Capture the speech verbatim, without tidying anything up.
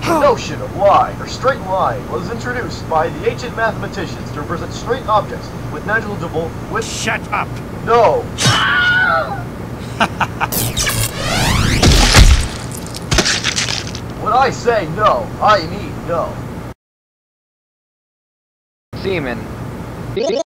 The notion of line, or straight line, was introduced by the ancient mathematicians to represent straight objects with negligible width. Shut up! No! When I say no, I mean no. Seaman.